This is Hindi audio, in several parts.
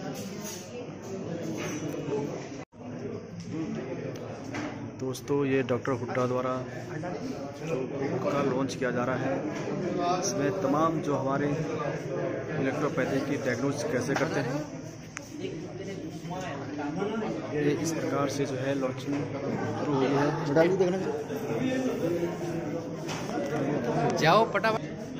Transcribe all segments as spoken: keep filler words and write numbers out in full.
दोस्तों, ये डॉक्टर हुड्डा द्वारा जो बुक का लॉन्च किया जा रहा है, इसमें तमाम जो हमारे इलेक्ट्रोपैथी की डायग्नोसिस कैसे करते हैं, ये इस प्रकार से जो है लॉन्चिंग शुरू हुई है। जाओ पटा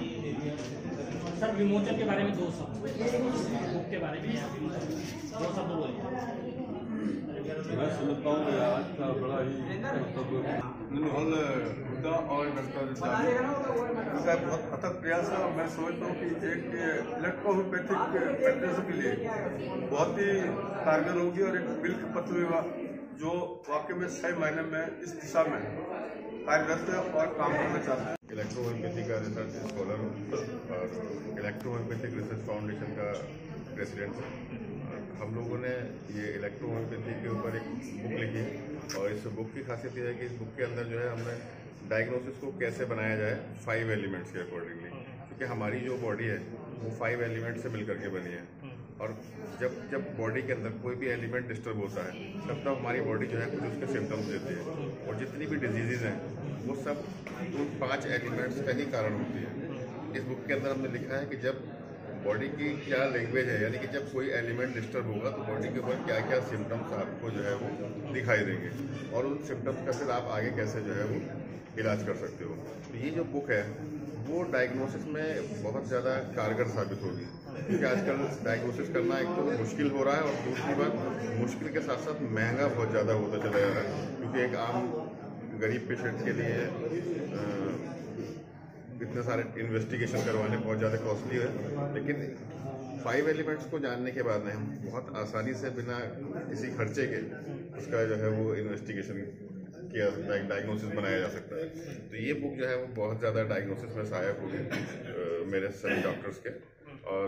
सर विमोचन के बारे में दो शब्द, बुक के बारे में दो शब्द बोलिए। मैं समझता हूँ आज का बड़ा ही माहौल हुड्डा और डॉक्टर का बहुत अथक प्रयास है और मैं समझता हूँ कि एक इलेक्ट्रोहोमियोपैथिक प्रैक्टिस के लिए बहुत ही कारगर होगी और एक मिल्क पत्र विवाह जो वाकई में सही मायने में इस दिशा में कार्यरत है और काम करना चाहते हैं। इलेक्ट्रोहोमियोपैथी का रिसर्च स्कॉलर हूँ और इलेक्ट्रोहोमियोपैथिक रिसर्च फाउंडेशन का प्रेसिडेंट हूँ। हम लोगों ने ये इलेक्ट्रोहोमियोपैथी के ऊपर एक बुक लिखी और इस बुक की खासियत ये है कि इस बुक के अंदर जो है हमने डायग्नोसिस को कैसे बनाया जाए फाइव एलिमेंट्स के अकॉर्डिंगली, क्योंकि हमारी जो बॉडी है वो फाइव एलिमेंट से मिलकर के बनी है और जब जब बॉडी के अंदर कोई भी एलिमेंट डिस्टर्ब होता है तब तब हमारी बॉडी जो है कुछ उसके सिम्टम्स देती है और जितनी भी डिजीज़ हैं वो सब उन पाँच एलिमेंट्स का ही कारण होती है। इस बुक के अंदर हमने लिखा है कि जब बॉडी की क्या लैंग्वेज है, यानी कि जब कोई एलिमेंट डिस्टर्ब होगा तो बॉडी के ऊपर क्या क्या सिम्टम्स आपको जो है वो दिखाई देंगे और उन सिम्टम्स का फिर आप आगे कैसे जो है वो इलाज कर सकते हो। तो ये जो बुक है वो डायग्नोसिस में बहुत ज़्यादा कारगर साबित होगी, क्योंकि आजकल डायग्नोसिस करना एक तो मुश्किल हो रहा है और दूसरी बात मुश्किल के साथ साथ महंगा बहुत ज़्यादा होता चला जा रहा है, क्योंकि एक आम गरीब पेशेंट के लिए इतने सारे इन्वेस्टिगेशन करवाने बहुत ज़्यादा कॉस्टली है। लेकिन फाइव एलिमेंट्स को जानने के बाद में हम बहुत आसानी से बिना किसी खर्चे के उसका जो है वो इन्वेस्टिगेशन किया सकता है, डायग्नोसिस बनाया जा सकता है। तो ये बुक जो है वो बहुत ज़्यादा डायग्नोसिस में सहायक होगी मेरे सभी डॉक्टर्स के। और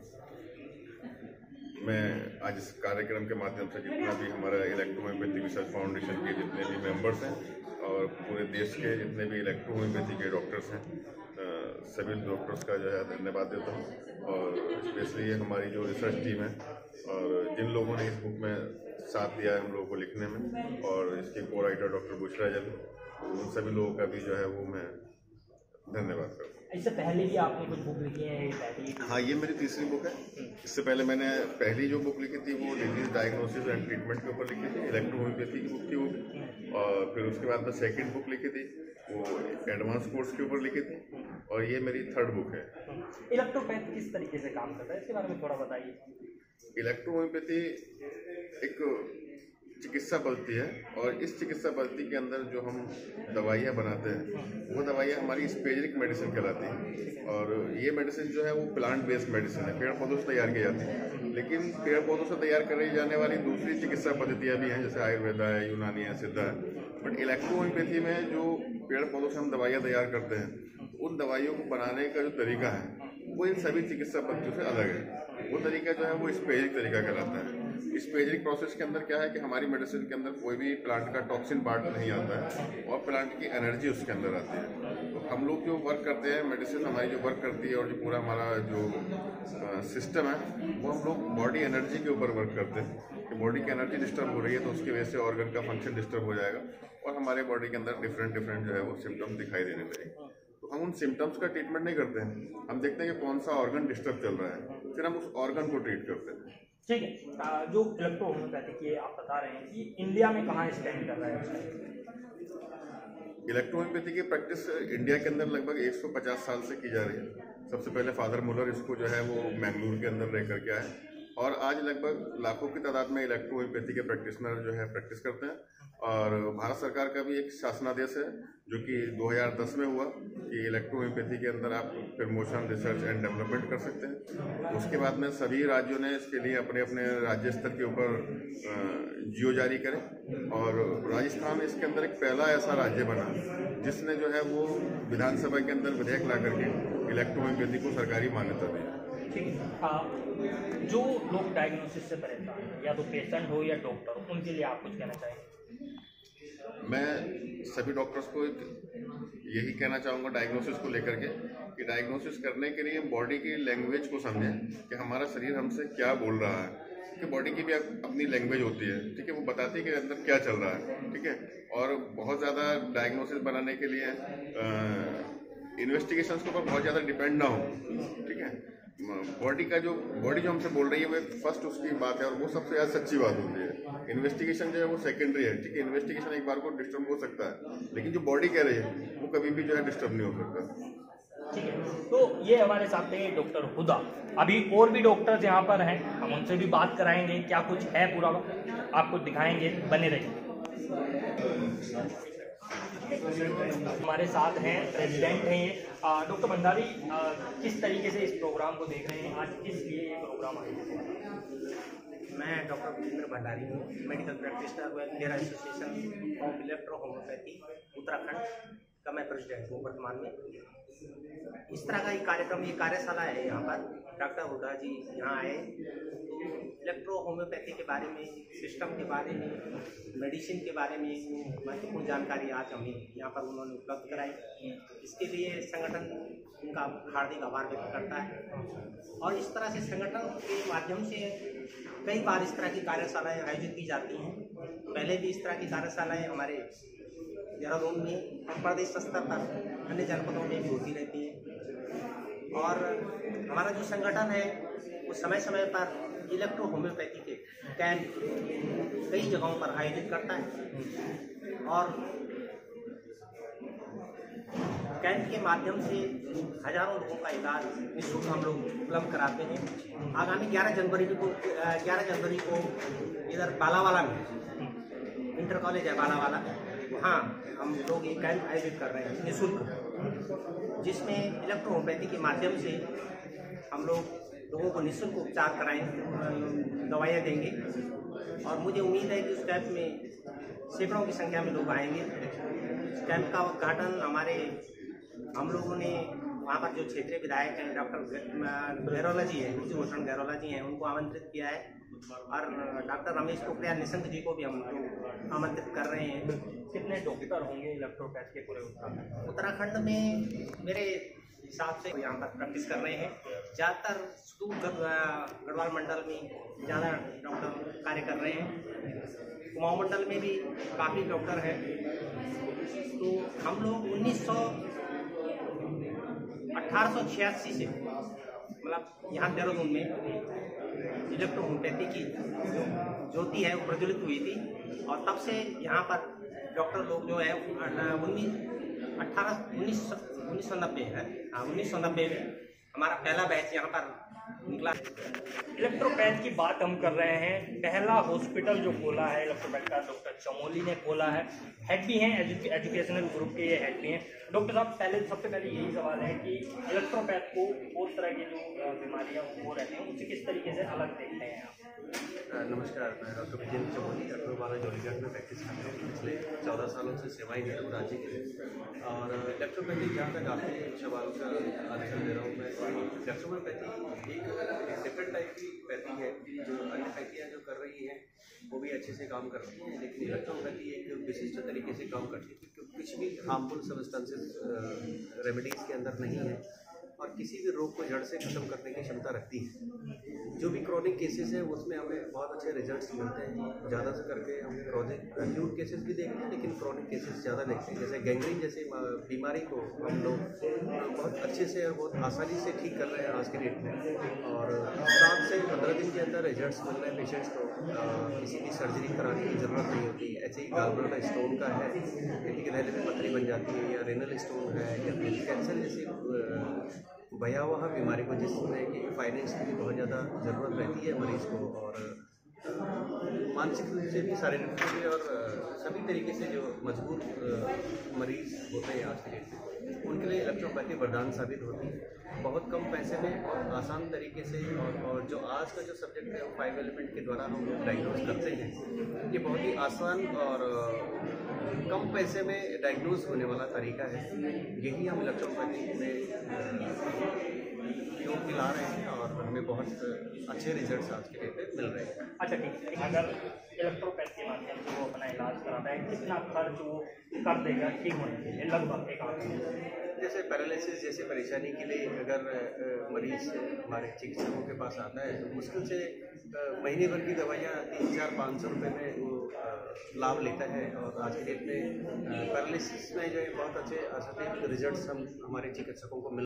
मैं आज इस कार्यक्रम के माध्यम से जितना भी हमारा इलेक्ट्रोहोमियोपैथी रिसर्च फाउंडेशन के जितने भी मेंबर्स हैं और पूरे देश के जितने भी इलेक्ट्रोहोमियोपैथी के डॉक्टर्स हैं, सभी डॉक्टर्स का जो है धन्यवाद देता हूँ। और स्पेशली हमारी जो रिसर्च टीम है और जिन लोगों ने इस बुक में साथ दिया है हम लोगों को लिखने में, और इसके को राइटर डॉक्टर बुशरा जब, उन सभी लोगों का भी जो है वो मैं धन्यवाद करता हूँ। इससे पहले भी आपने कुछ बुक लिखी है? हाँ, ये मेरी तीसरी बुक है। इससे पहले मैंने पहली जो बुक लिखी थी वो डिजीज डायग्नोसिस एंड ट्रीटमेंट के ऊपर लिखी थी, इलेक्ट्रोहोमियोपैथी की बुक थी वो। और फिर उसके बाद मैं सेकंड बुक लिखी थी वो एडवांस कोर्स के ऊपर लिखी थी और ये मेरी थर्ड बुक है। इलेक्ट्रोपैथ किस तरीके से काम करता है, इसके बारे में थोड़ा बताइए। इलेक्ट्रोहोमियोपैथी एक चिकित्सा पद्धति है और इस चिकित्सा पद्धति के अंदर जो हम दवाइयाँ बनाते हैं वो दवाइयाँ हमारी स्पेजरिक मेडिसिन कहलाती हैं। और ये मेडिसिन जो है वो प्लांट बेस्ड मेडिसिन है, पेड़ पौधों से तैयार की जाती है। लेकिन पेड़ पौधों से तैयार कराई जाने वाली दूसरी चिकित्सा पद्धतियाँ भी हैं, जैसे आयुर्वेदा है, यूनानी है, सिद्धा है। बट इलेक्ट्रोहोमियोपैथी में जो पेड़ पौधों से हम दवाइयाँ तैयार करते हैं उन दवाइयों को बनाने का जो तरीका है वो इन सभी चिकित्सा पद्धतियों से अलग है। वो तरीका जो है वो स्पेजरिक तरीका कहलाता है। स्पेजरिक प्रोसेस के अंदर क्या है कि हमारी मेडिसिन के अंदर कोई भी प्लांट का टॉक्सिन पार्ट नहीं आता है और प्लांट की एनर्जी उसके अंदर आती है। तो हम लोग जो वर्क करते हैं, मेडिसिन हमारी जो वर्क करती है और जो पूरा हमारा जो सिस्टम है वो हम लोग बॉडी एनर्जी के ऊपर वर्क करते हैं कि बॉडी की एनर्जी डिस्टर्ब हो रही है तो उसकी वजह से ऑर्गन का फंक्शन डिस्टर्ब हो जाएगा और हमारे बॉडी के अंदर डिफरेंट डिफरेंट जो है वो सिम्टम्स दिखाई देने लगेंगे। तो हम उन सिम्टम्स का ट्रीटमेंट नहीं करते हैं, हम देखते हैं कि कौन सा ऑर्गन डिस्टर्ब चल रहा है, फिर हम उस ऑर्गन को ट्रीट करते हैं। ठीक है, जो इलेक्ट्रोहोमियोपैथी की आप बता रहे हैं कि इंडिया में कहाँ स्टैंड कर रहा है? इलेक्ट्रोहोमियोपैथी की प्रैक्टिस इंडिया के अंदर लगभग एक सौ पचास साल से की जा रही है। सबसे पहले फादर मुलर इसको जो है वो मैंगलोर के अंदर रह करके आए और आज लगभग लाखों की तादाद में इलेक्ट्रोहोमियोपैथी के प्रैक्टिशनर जो है प्रैक्टिस करते हैं। और भारत सरकार का भी एक शासनादेश है जो कि दो हज़ार दस में हुआ कि इलेक्ट्रोहोमियोपैथी के अंदर आप प्रमोशन, रिसर्च एंड डेवलपमेंट कर सकते हैं। उसके बाद में सभी राज्यों ने इसके लिए अपने अपने राज्य स्तर के ऊपर जियो जारी करे और राजस्थान इसके अंदर एक पहला ऐसा राज्य बना जिसने जो है वो विधानसभा के अंदर विधेयक ला करके इलेक्ट्रोहोमियोपैथी को सरकारी मान्यता दी। ठीक है, जो लोग डायग्नोसिस से परेशान हैं, या तो पेशेंट हो या डॉक्टर हो, उनके लिए आप कुछ कहना चाहेंगे? मैं सभी डॉक्टर्स को यही कहना चाहूँगा डायग्नोसिस को लेकर के कि डायग्नोसिस करने के लिए बॉडी की लैंग्वेज को समझें कि हमारा शरीर हमसे क्या बोल रहा है। कि बॉडी की भी अपनी लैंग्वेज होती है, ठीक है, वो बताती है कि अंदर क्या चल रहा है, ठीक है। और बहुत ज़्यादा डायग्नोसिस बनाने के लिए इन्वेस्टिगेशन के ऊपर बहुत ज़्यादा डिपेंड ना हो, ठीक है। बॉडी का जो बॉडी जो हमसे बोल रही है वो फर्स्ट उसकी बात है और वो सबसे ज़्यादा सच्ची बात होती है। इन्वेस्टिगेशन जो है वो सेकेंडरी है, ठीक है। इन्वेस्टिगेशन एक बार को डिस्टर्ब हो सकता है, लेकिन जो बॉडी कह रही है वो कभी भी जो है डिस्टर्ब नहीं हो सकता। ठीक है, तो ये हमारे साथ थे डॉक्टर हुदा। अभी और भी डॉक्टर्स यहाँ पर हैं, हम उनसे भी बात कराएंगे, क्या कुछ है पूरा आपको दिखाएंगे, बने रहिए। हमारे साथ हैं प्रेसिडेंट हैं ये डॉक्टर भंडारी, किस तरीके से इस प्रोग्राम को देख रहे हैं, आज किस लिए ये प्रोग्राम आयोजित है? मैं डॉक्टर भूपेंद्र भंडारी हूँ, medical practitioner welfare association of electro homeopathy Uttarakhand का मैं प्रेसिडेंट हूँ वर्तमान में। इस तरह का एक कार्यक्रम, ये कार्यशाला है यहाँ पर, डॉक्टर हुदा जी यहाँ आए, इलेक्ट्रो होम्योपैथी के बारे में, सिस्टम के बारे में, मेडिसिन के बारे में महत्वपूर्ण जानकारी आज हमें यहाँ पर उन्होंने उपलब्ध कराई। इसके लिए संगठन उनका हार्दिक आभार व्यक्त करता है। और इस तरह से संगठन के माध्यम से कई बार इस तरह की कार्यशालाएँ आयोजित की जाती हैं। पहले भी इस तरह की कार्यशालाएँ हमारे देहरादून में और प्रदेश स्तर पर अन्य जनपदों में भी होती रहती है। और हमारा जो संगठन है वो समय समय पर इलेक्ट्रो होम्योपैथी के कैंप कई जगहों पर आयोजित करता है और कैंप के माध्यम से हजारों लोगों का इलाज निःशुल्क हम लोग उपलब्ध कराते हैं। आगामी ग्यारह जनवरी को ग्यारह जनवरी को इधर बालावाला में इंटर कॉलेज है बालावाला, वहाँ हम लोग ये कैंप आयोजित कर रहे हैं निःशुल्क, जिसमें इलेक्ट्रो होम्योपैथी के माध्यम से हम लोग लोगों को निःशुल्क उपचार कराएं, दवाइयाँ देंगे। और मुझे उम्मीद है कि उस कैंप में सैकड़ों की संख्या में लोग आएंगे। इस कैंप का उद्घाटन हमारे हम लोगों ने वहाँ पर जो क्षेत्रीय विधायक हैं डॉक्टर गहरोला जी हैं, कुलदीप भूषण गहरोला जी हैं, उनको आमंत्रित किया है। और डॉक्टर रमेश पोखरियाल निशंक जी को भी हम लोग आमंत्रित कर रहे हैं। कितने डॉक्टर होंगे इलेक्ट्रोपैथ के पूरे उत्तराखंड उत्तराखंड में? मेरे हिसाब से यहाँ पर प्रैक्टिस कर रहे हैं ज़्यादातर सुदूर गढ़वाल मंडल में ज़्यादा डॉक्टर कार्य कर रहे हैं। कुमाऊं मंडल में भी काफ़ी डॉक्टर हैं। तो हम लोग उन्नीस सौ अठारह सौ छियासी से मतलब यहाँ देहरादून में इलेक्ट्रो होम्योपैथी की जो ज्योति है वो प्रज्वलित हुई थी। और तब से यहाँ पर डॉक्टर लोग जो है उन्नीस अट्ठारह उन्नीस उन्नीस सौ नब्बे है हाँ उन्नीस सौ नब्बे में हमारा पहला बैच यहाँ पर निकला। इलेक्ट्रोपैथ की बात हम कर रहे हैं, पहला हॉस्पिटल जो खोला है इलेक्ट्रोपैथ का डॉक्टर चमोली ने खोला है। हेड भी हैं, एजु, एजुकेशनल ग्रुप के ये हेड भी हैं। डॉक्टर साहब, पहले सबसे पहले यही सवाल है कि इलेक्ट्रोपैथ को और तरह की जो बीमारियाँ हो रहती हैं उससे किस तरीके से अलग देखते हैं आप? नमस्कार, मैं डॉक्टर विजेंद्र चमोली अटोबाला जॉलीगढ़ में प्रैक्टिस करता हूँ। पिछले चौदह सालोों से सेवाएं दे रहा हूँ राज्य के लिए। और इलेक्ट्रोपैथी जहाँ तक आपके सवालों का आंसर दे रहा हूँ मैं, इलेक्ट्रोपैथी एक डिफरेंट टाइप की पैथी है। जो अन्य पैथियाँ जो कर रही हैं वो भी अच्छे से काम करती हैं, लेकिन इलेक्ट्रोपैथी एक विशिष्ट तरीके से काम करती है क्योंकि कुछ भी हार्मफुल सब्सटेंसेस रेमेडीज़ के अंदर नहीं है और किसी भी रोग को जड़ से खत्म करने की क्षमता रखती है। जो भी क्रॉनिक केसेस हैं उसमें हमें बहुत अच्छे रिजल्ट्स मिलते हैं। ज़्यादा से करके हम क्रॉनिक एक्यूट केसेस भी देखते हैं, लेकिन क्रॉनिक केसेस ज़्यादा देखते हैं। जैसे गैंग्रीन जैसी बीमारी को हम लोग बहुत अच्छे से और बहुत आसानी से ठीक कर रहे हैं आज के डेट में। और सात से पंद्रह दिन के अंदर रिजल्ट्स मिल रहे हैं पेशेंट्स को। किसी भी सर्जरी कराने की ज़रूरत नहीं होती। ऐसे ही गालब्लैडर स्टोन का है, किसी के गले में पथरी बन जाती है, या रेनल स्टोन है, या फिर कैंसर जैसी भयावह बीमारी को जिसमें कि फाइनेंस की भी बहुत ज़्यादा ज़रूरत रहती है मरीज़ को, और मानसिक रूप से भी, शारीरिक रूप से और सभी तरीके से जो मजबूत मरीज़ होते हैं आज के डेट में, उनके लिए इलेक्ट्रोपैथी वरदान साबित होती है। बहुत कम पैसे में और आसान तरीके से, और, और जो आज का जो सब्जेक्ट है वो फाइव एलिमेंट के द्वारा हम लोग डायग्नोज करते हैं। ये बहुत ही आसान और कम पैसे में डायग्नोज होने वाला तरीका है। यही हम इलेक्ट्रोपैथी में योग दिला रहे हैं और हमें बहुत अच्छे रिजल्ट्स आज के डेट में मिल रहे हैं। अच्छा, ठीक है। अगर इलेक्ट्रोपैथ के माध्यम से वो अपना इलाज कराता है, कितना खर्च वो कर देगा ठीक होने के लिए लगभग एक आंकड़ा? जैसे पैरालिसिस जैसे परेशानी के लिए अगर अ, मरीज हमारे चिकित्सकों के पास आता है तो मुश्किल से अ, महीने भर की दवाइयाँ तीन चार पाँच सौ रुपये में वो अ, लाभ लेता है। और आज के डेट में पैरालिसिस में जो है बहुत अच्छे असरदार रिजल्ट्स हम हमारे चिकित्सकों को मिल